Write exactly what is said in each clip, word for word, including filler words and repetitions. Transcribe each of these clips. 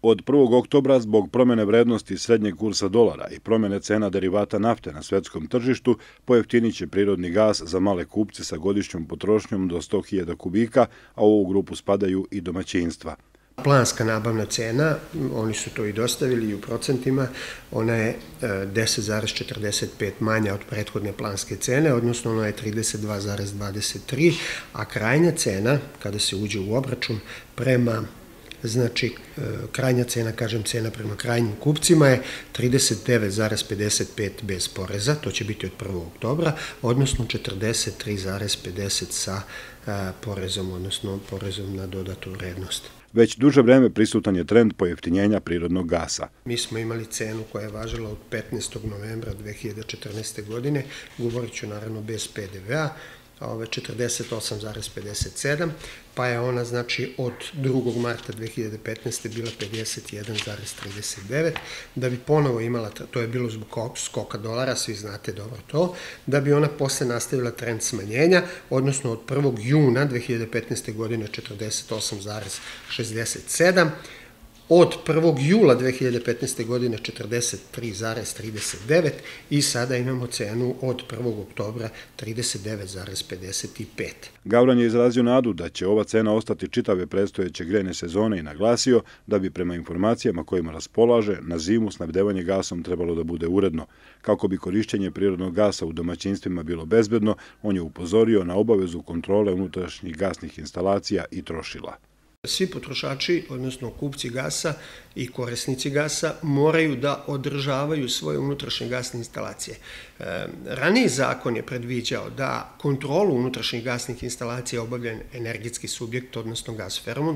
Od prvog oktobra zbog promene vrednosti srednjeg kursa dolara i promene cena derivata nafte na svetskom tržištu pojeftinit će prirodni gas za male kupce sa godišnjom potrošnjom do sto hiljada kubika, a u ovu grupu spadaju i domaćinstva. Planska nabavna cena, oni su to i dostavili i u procentima, ona je deset zarez četrdeset pet manja od prethodne planske cene, odnosno ona je trideset dva zarez dvadeset tri, a krajnja cena, kada se uđe u obračun, prema Znači, krajnja cena, kažem cena prema krajnjim kupcima je trideset devet zarez pedeset pet bez poreza, to će biti od prvog oktobra, odnosno četrdeset tri zarez pedeset sa porezom, odnosno porezom na dodatu vrednost. Već duže vreme prisutan je trend pojeftinjenja prirodnog gasa. Mi smo imali cenu koja je važila od petnaestog novembra dve hiljade četrnaeste. godine, govorit ću naravno bez pe de ve a, četrdeset osam zarez pedeset sedam, pa je ona znači od drugog marta dve hiljade petnaeste. bila pedeset jedan zarez trideset devet, da bi ponovo imala, to je bilo zbog skoka dolara, svi znate dobro to, da bi ona posle nastavila trend smanjenja, odnosno od prvog juna dve hiljade petnaeste. godine četrdeset osam zarez šezdeset sedam, od prvog jula dve hiljade petnaeste. godine četrdeset tri zarez trideset devet i sada imamo cenu od prvog oktobra trideset devet zarez pedeset pet. Gavran je izrazio nadu da će ova cena ostati čitave predstojeće grejne sezone i naglasio da bi prema informacijama kojima raspolaže na zimu snabdevanje gasom trebalo da bude uredno. Kako bi korišćenje prirodnog gasa u domaćinstvima bilo bezbedno, on je upozorio na obavezu kontrole unutrašnjih gasnih instalacija i trošila. Svi potrošači, odnosno kupci gasa i korisnici gasa, moraju da održavaju svoje unutrašnje gasne instalacije. Raniji zakon je predviđao da kontrolu unutrašnjih gasnih instalacija obavlja energetski subjekt, odnosno Gasfermont,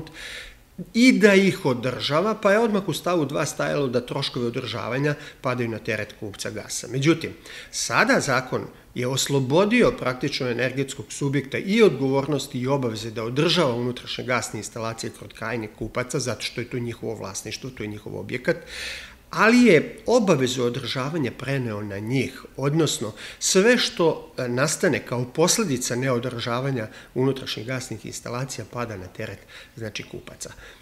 i da ih održava, pa je odmah u stavu dva stajalo da troškovi održavanja padaju na teret kupca gasa. Međutim, sada zakon je oslobodio praktično energetskog subjekta i odgovornosti i obaveze da održava unutrašnje gasne instalacije kod krajnjih kupaca, zato što je to njihovo vlasništvo, to je njihov objekat, ali je obavezu održavanja preneo na njih, odnosno sve što nastane kao posljedica neodržavanja unutrašnjih gasnih instalacija pada na teret, znači, kupaca.